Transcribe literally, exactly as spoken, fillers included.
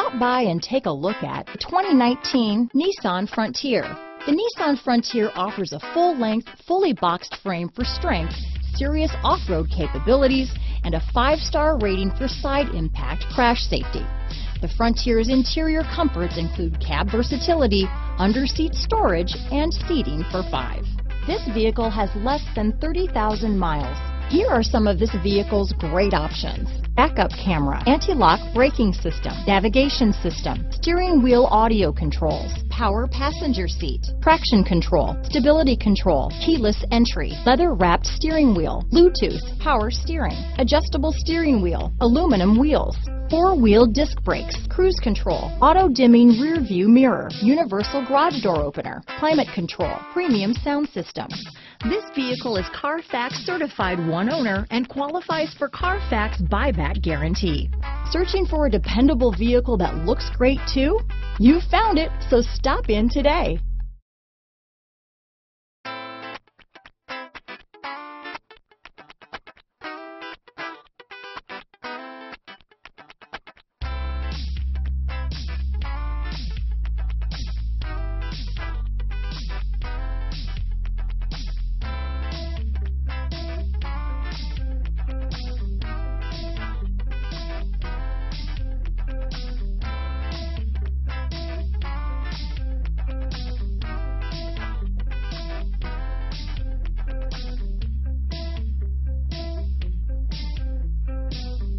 Stop by and take a look at the twenty nineteen Nissan Frontier. The Nissan Frontier offers a full-length, fully boxed frame for strength, serious off-road capabilities, and a five-star rating for side impact crash safety. The Frontier's interior comforts include cab versatility, under-seat storage, and seating for five. This vehicle has less than thirty thousand miles. Here are some of this vehicle's great options: backup camera, anti-lock braking system, navigation system, steering wheel audio controls, power passenger seat, traction control, stability control, keyless entry, leather-wrapped steering wheel, Bluetooth, power steering, adjustable steering wheel, aluminum wheels, four-wheel disc brakes, cruise control, auto-dimming rear view mirror, universal garage door opener, climate control, premium sound system. This vehicle is CARFAX certified one owner and qualifies for CARFAX buyback guarantee. Searching for a dependable vehicle that looks great too? You found it, so stop in today.